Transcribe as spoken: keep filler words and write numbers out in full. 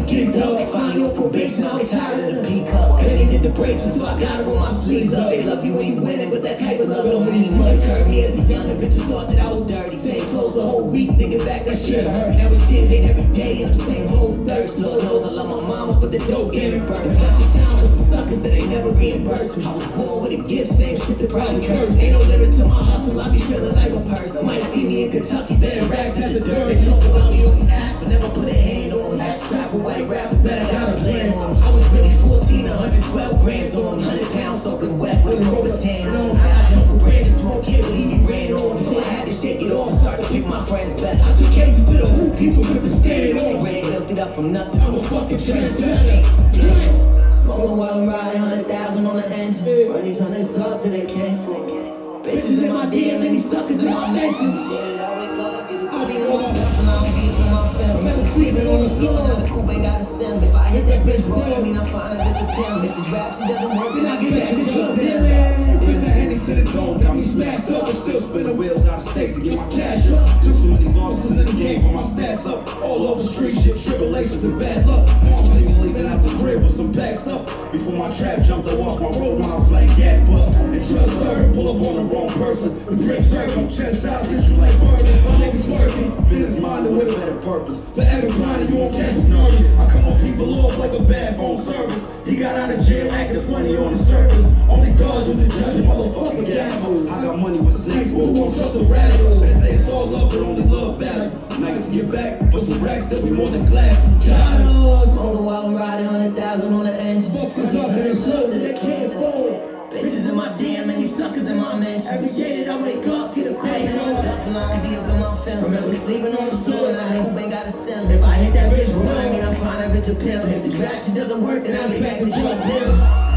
get up. Finally on probation, I was tired of the B cup. Billy did the braces, so I got her with my sleeves up. They love you when you winning, but that type of love don't mean much. Hurt me as a young and bitches thought that I was dirty. Same clothes the whole week, thinking back, that shit hurt. Now we champagne every day and the same hoes thirst. Lord knows I love my mama, but the dope gave me birth. That's the time with some suckers that ain't never reimbursed me. I was born with a gift, same shit that probably cursed. Ain't no limit to my hustle, I be feeling like a person. Might see me in Kentucky, better racks at the dirt. They talk about me on these apps, I never put a hand on. That strap a white rapper, better got a plan on. I was really fourteen, one hundred twelve grams on, one hundred pounds soaking wet with Robitan on. I got jump for bread and smoke, can't believe he ran on. So I had to shake it off, start to pick my friends back. I took cases to the hoop, people took the stand on. Red built it up from nothing, I'm a fucking trendsetter. Smoking while I'm riding, hundred thousand on the engine. Run these hundreds up till they can't fall. Bitches in my D M and these suckers in my mentions. Yeah, I wake up, get a I be on my Duffle, I don't be up in my film. Remember sleeping on the floor, now the coupe ain't got a sound. If I hit that bitch wrong, I mean I'm fine, I get the pound. If the drop she doesn't work, then I get back to drug down. Put the Henny to the dome, got me smashed up. I still spinning wheels out of state to get my cash up. Took so many losses in the game, put my stats up. All over the street shit, tribulations and bad luck. Mom see me leaving out the crib with some back stuff. Before my trap jumped up off my road, my was like gas bust. And trust her, pull up on the wrong person. The bricks circle, chest shots, get you like burden. My niggas working, business minded with a better purpose. Forever grinding, you won't catch me nervous. I come on people off like a bad phone service. He got out of jail acting funny on the surface. Only God do the judging, motherfucker gavel. I got money with sex, but who won't trust a radical? They say it's all love, but only love value. Niggas get back for some racks that we more than glad. God knows. Smoking while I'm riding, hundred thousand on the engine. Focus up in the sun that they can't fold. Bitches in my D M and these suckers in my mentions. Every day that I wake up, get a bang on. Duffle, I can be up in my film. Remember sleeping on the floor, now the hoop ain't got a sound. If I hit that bitch run, I mean I find that bitch a pill. If the trap she doesn't work, then I'll get back to drug deal.